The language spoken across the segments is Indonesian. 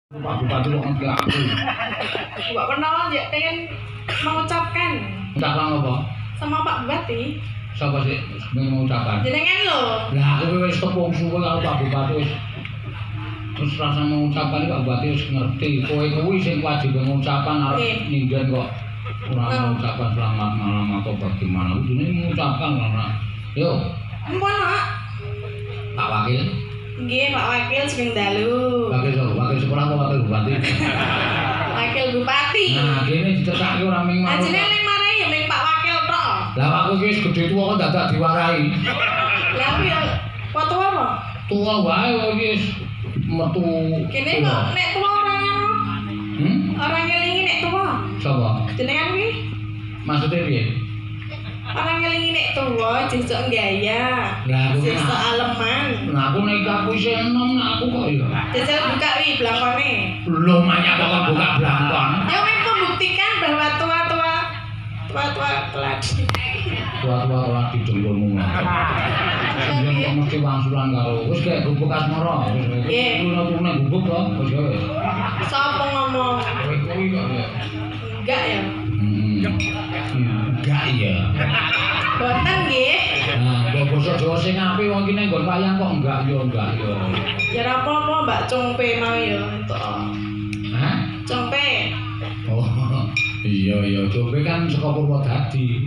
Pak Bupati kok ngerti aku. Mbak pernah ya pengen mengucapkan. Ucapan apa? Sama Pak Bupati. Siapa sih pengen mengucapkan? Jenengan lho. Lah aku wis tepung suwe karo Pak Bupati wis. Terus rasa mengucapkan Pak Bupati wis ngerti. Kowe kuwi sing wajib mengucapkan arep ningen kok. Ora mengucapkan selamat malam atau bagaimana. Ini mengucapkan karena. Yo. Ampun, Pak. Pak Wakil. Nggih, Pak Wakil sing dalu. Wakil sekolah apa wakil bupati? Wakil Bupati. Nah, kene dicekake ora ming mau. Ajine ning marahi ya ning Pak Wakil tok. Lah aku iki wis gedhe tuwa kok dadak diwarahi. Lah aku ya foto apa? Tuwa wae kok iki wis metu. Kene kok nek tuwa ora ngono. Ora ngelingi nek tuwa. Sapa? Jenengan kuwi? Maksudnya piye? Orang ngelingi nek tuwa jesuk gaya. Lah aku Jesuk aleman. Nah aku nek aku isih enom nah aku kok ya. Jajal buka wi blangkone. Belum banyak kok buka blangkon. Ya wis membuktikan bahwa tua-tua telat. Tua-tua ora dijempolmu. Yen kok mesti wangsulan karo wis kayak gubuk asmara. Nggih. Lunga-lunga gubuk to wis ya. Sapa ngomong? Kowe kuwi kok ya. Enggak ya. Enggak ya. Boten nggih. Nah, kok basa Jawa sing apik wong iki nek nggon wayang kok enggak ya. Ya ora apa-apa Mbak Congpe mau ya entuk. Hah? Congpe. Oh. Iya, coba kan saka Purwodadi.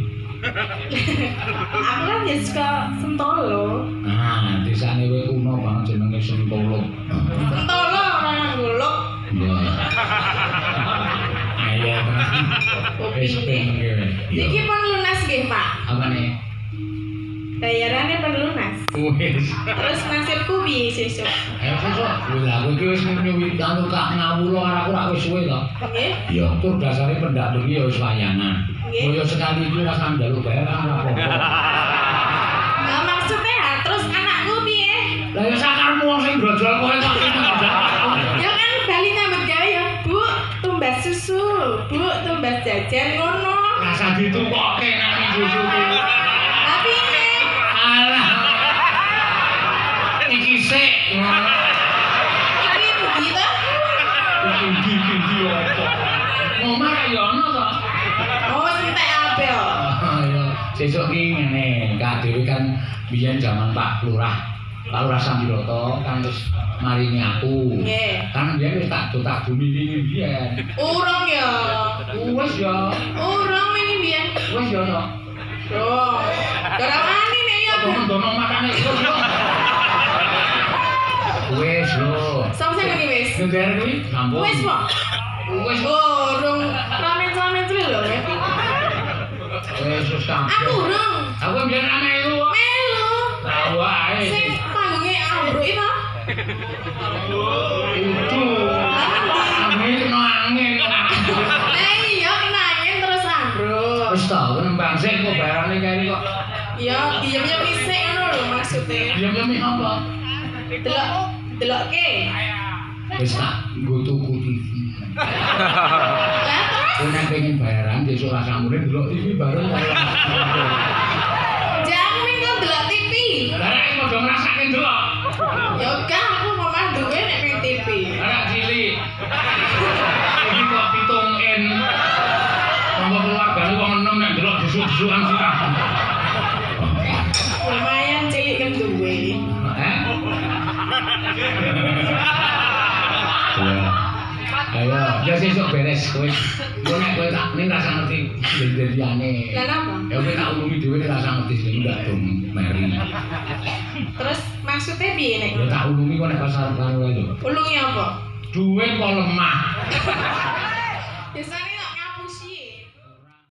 Aku kan ya suka Sentolo. Nah, desane kowe kuno banget jenenge Sentolo. Sentolo ora nguluk. Iya. Ayo. Wis pengen. Niki pun lunas nggih, Pak. Apane? Bayarannya pun lunas. Wis. Terus nasibku piye sesuk? Ayo sesuk. Lah kowe iki wis nyuwi kanggo kak ngawula karo aku rak wis suwe to. Nggih. Ya, tur dasare pendak bengi ya wis wayangan. Kaya sekali iki ora sampe njaluk bayaran ora apa-apa. Nah, maksudnya terus anakku piye? Lah ya sakarmu wong sing brojol kowe kok Ya kan bali nyambut gawe ya, Bu, tumbas susu, Bu, tumbas jajan ngono. rasa ditukokke nang susu kuwi. Tapi Alah. Iki sik. iki budi to? Iki apa? Ngomah ya ono to. Oh, entek ape yo. Ya, sesuk ki ngene, Kak dhewe kan biyen zaman Pak Lurah. Pak Lurah Sambiroto kan wis maringi aku. Nggih. Kan biyen wis tak bumi wingi biyen. Urung ya. Wis ya. Urung wingi biyen. Wis ya to. Yo. Ora wani nek ya. Dono makane wis yo. Wis lho. Sampe ngene wis. Ngger kuwi sampun. Wis kok. Wis Urung ramen-ramen kuwi lho. wis sampe. Aku urung. Aku biyen ame iku. Melu. Lah wae. Sing panggunge ambruk itu. Itu. Angin kena angin. Lah iya kena angin terus ambruk. Wis ta, nembang sik kok bayarane kene kok. Ya diam-diam isik ngono lho maksudnya. Diam-diam apa? Delokke. Wis tak nggo tuku TV. Lah terus Kowe nek pengen bayaran besok ora samune delok TV bareng karo. jamin kok delok TV. Lah nek padha ngrasake delok. Ya gak aku omah duwe nek pengen TV. Ora cilik. Iki kok 7 in. Tangga keluargane wong enom nek delok desuk-desukan sirah. Lumayan cilik kan duwe. Ayo, ya sesuk beres kowe. Kowe nek kowe tak ning rasa ngerti dadi-dadiane. Lah napa? Ya kowe tak umumi dhewe rasa ngerti sing ndak dong meri. Terus maksudnya piye nek? Ya tak umumi kok nek pasar karo lho. Ulunge apa? Duwe kok lemah. Biasane